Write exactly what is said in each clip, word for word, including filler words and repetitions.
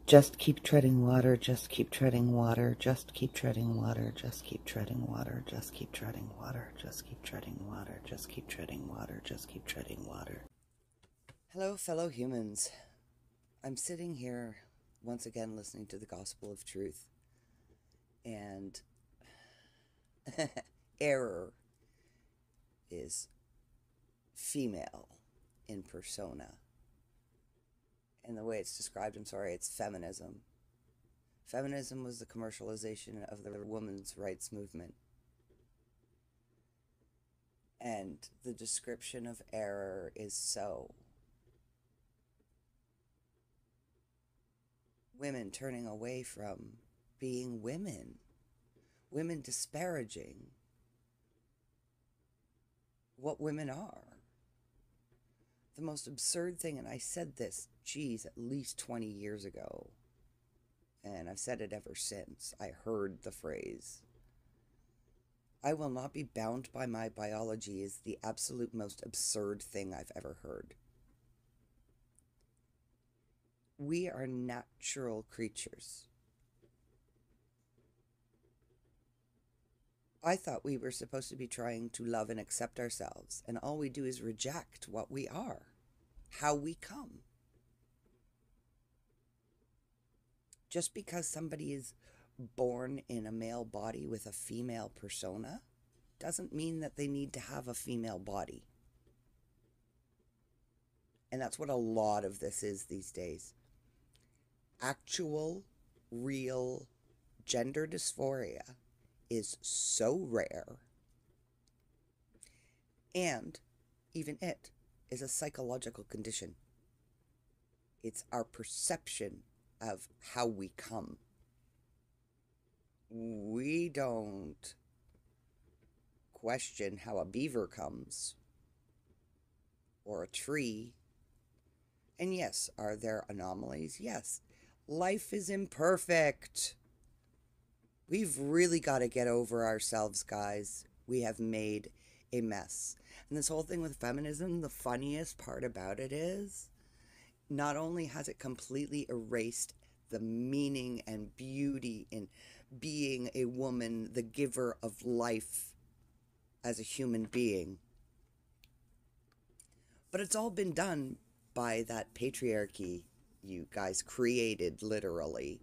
Just keep treading water, just keep treading water, just keep treading water, just keep treading water, just keep treading water, just keep treading water, just keep treading water, just keep treading water. Hello, fellow humans. I'm sitting here once again listening to the gospel of truth. And error is female in persona. And the way it's described, I'm sorry, it's feminism. Feminism was the commercialization of the women's rights movement. And the description of error is so. Women turning away from being women. Women disparaging what women are. The most absurd thing, and I said this, geez, at least twenty years ago, and I've said it ever since I heard the phrase, "I will not be bound by my biology," is the absolute most absurd thing I've ever heard. We are natural creatures. I thought we were supposed to be trying to love and accept ourselves, and all we do is reject what we are, how we come. Just because somebody is born in a male body with a female persona doesn't mean that they need to have a female body. And that's what a lot of this is these days. Actual, real gender dysphoria is so rare, and even it is a psychological condition. It's our perception of how we come. We don't question how a beaver comes, or a tree. And yes, are there anomalies? Yes. Life is imperfect. We've really got to get over ourselves, guys. We have made a mess. And this whole thing with feminism, the funniest part about it is, not only has it completely erased the meaning and beauty in being a woman, the giver of life as a human being, but it's all been done by that patriarchy you guys created, literally.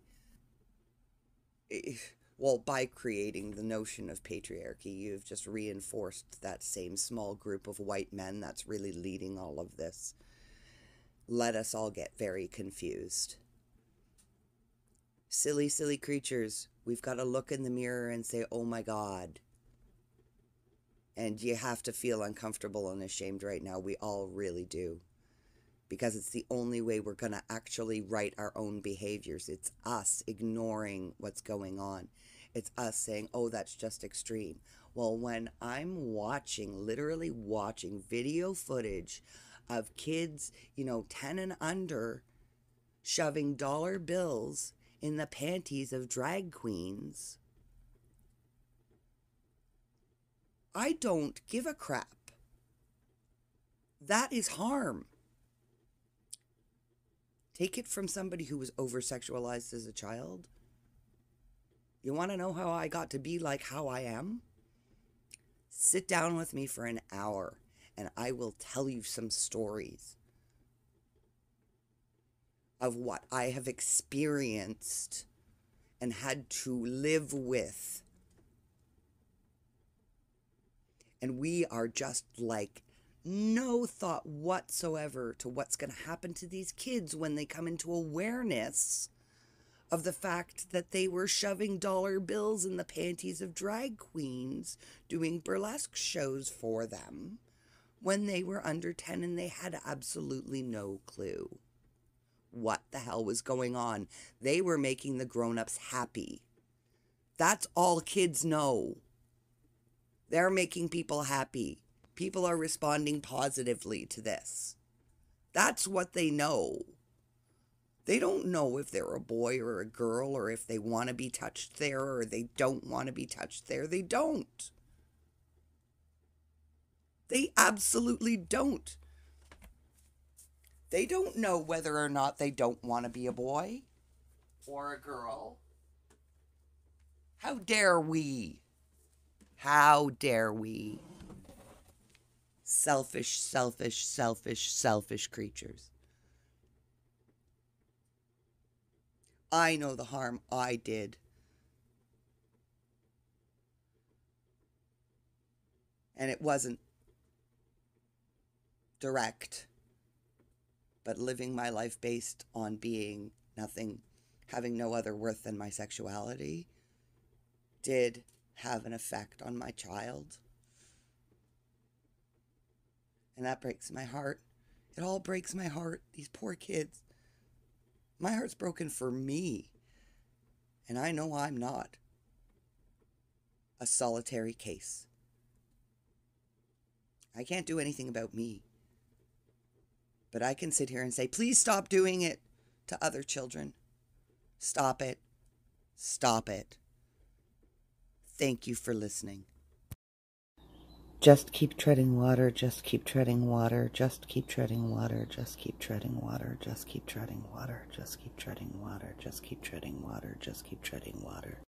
Well, by creating the notion of patriarchy, you've just reinforced that same small group of white men that's really leading all of this. Let us all get very confused. Silly, silly creatures. We've got to look in the mirror and say, oh my God. And you have to feel uncomfortable and ashamed right now. We all really do. Because it's the only way we're going to actually right our own behaviors. It's us ignoring what's going on. It's us saying, oh, that's just extreme. Well, when I'm watching, literally watching video footage of kids, you know, ten and under, shoving dollar bills in the panties of drag queens, I don't give a crap. That is harm. Take it from somebody who was over-sexualized as a child. You want to know how I got to be like how I am? Sit down with me for an hour and I will tell you some stories of what I have experienced and had to live with. And we are just like no thought whatsoever to what's going to happen to these kids when they come into awareness of the fact that they were shoving dollar bills in the panties of drag queens doing burlesque shows for them when they were under ten and they had absolutely no clue what the hell was going on. They were making the grown-ups happy. That's all kids know. They're making people happy. People are responding positively to this. That's what they know. They don't know if they're a boy or a girl, or if they want to be touched there or they don't want to be touched there. They don't. They absolutely don't. They don't know whether or not they don't want to be a boy. or a girl. How dare we? How dare we? Selfish, selfish, selfish, selfish creatures. I know the harm I did. And it wasn't direct, but living my life based on being nothing, having no other worth than my sexuality, did have an effect on my child. And that breaks my heart. It all breaks my heart. These poor kids. My heart's broken for me. And I know I'm not a solitary case. I can't do anything about me. But I can sit here and say, please stop doing it to other children. Stop it. Stop it. Thank you for listening. Just keep treading water, just keep treading water, just keep treading water, just keep treading water, just keep treading water, just keep treading water, just keep treading water, just keep treading water.